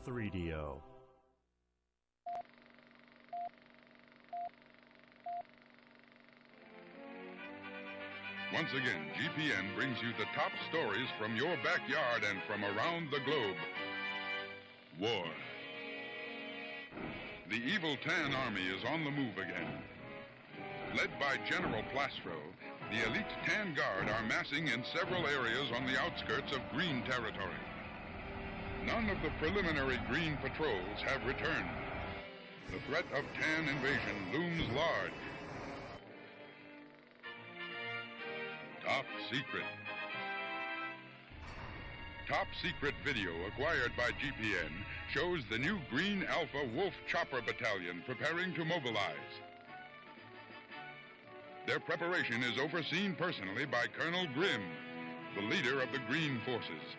3DO. Once again, GPN brings you the top stories from your backyard and from around the globe. War. The evil Tan Army is on the move again. Led by General Plastro, the elite Tan Guard are massing in several areas on the outskirts of Green territory. None of the preliminary Green patrols have returned. The threat of Tan invasion looms large. Top secret. Top secret video acquired by GPN shows the new Green Alpha Wolf Chopper Battalion preparing to mobilize. Their preparation is overseen personally by Colonel Grimm, the leader of the Green Forces.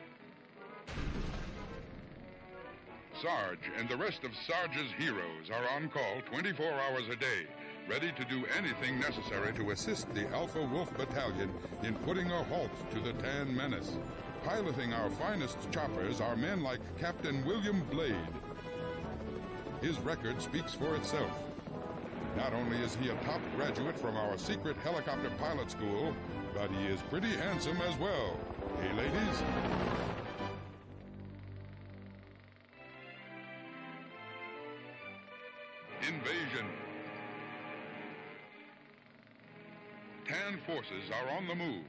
Sarge and the rest of Sarge's heroes are on call 24 hours a day, ready to do anything necessary to assist the Alpha Wolf Battalion in putting a halt to the Tan menace. Piloting our finest choppers are men like Captain William Blade. His record speaks for itself. Not only is he a top graduate from our secret helicopter pilot school, but he is pretty handsome as well. Hey, ladies? Invasion. Tan forces are on the move.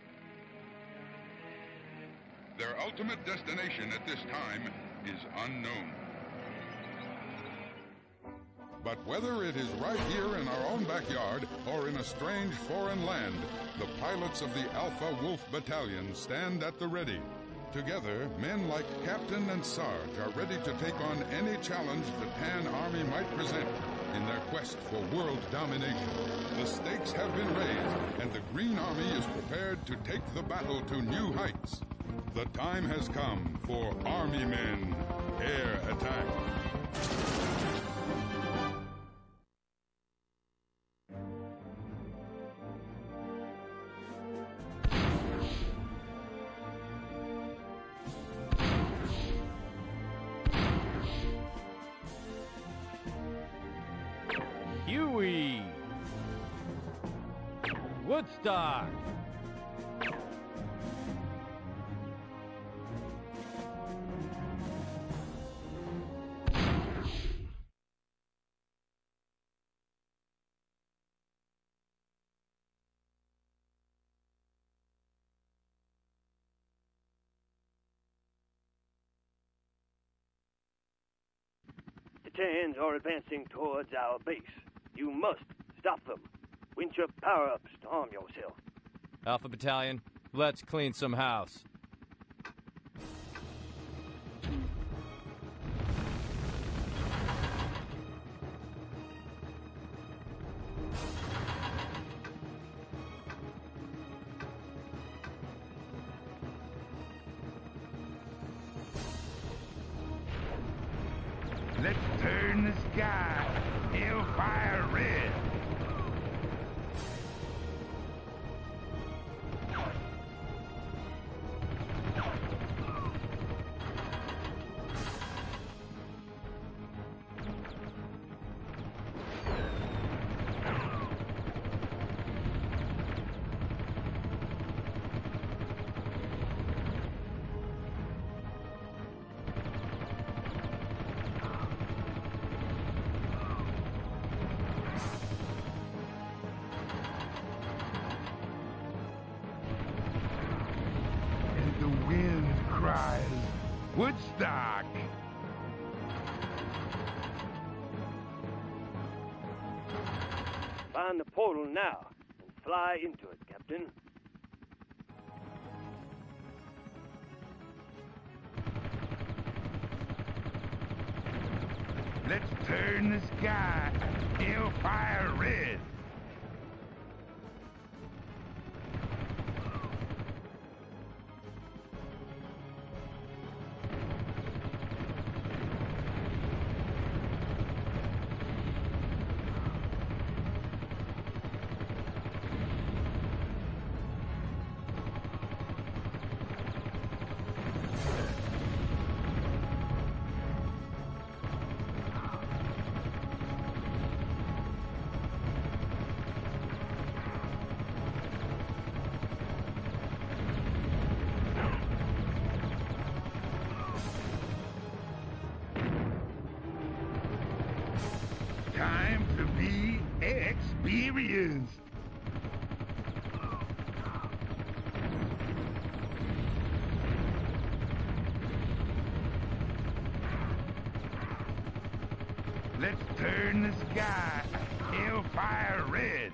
Their ultimate destination at this time is unknown. But whether it is right here in our own backyard or in a strange foreign land, the pilots of the Alpha Wolf Battalion stand at the ready. Together, men like Captain and Sarge are ready to take on any challenge the Tan Army might present in their quest for world domination. The stakes have been raised, and the Green Army is prepared to take the battle to new heights. The time has come for Army Men Air Attack. Huey! Woodstock! The Tans are advancing towards our base. You must stop them. Winch up power-ups to arm yourself. Alpha Battalion, let's clean some house. Let's turn the sky hellfire red. Woodstock! Find the portal now and fly into it, Captain. Let's turn the sky hellfire red. time to be experienced. Let's turn the sky hellfire red.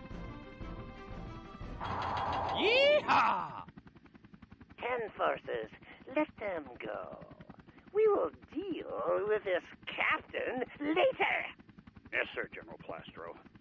Yeehaw! 10 forces, let them go. We will deal with this captain later. Yes, sir, General Plastro.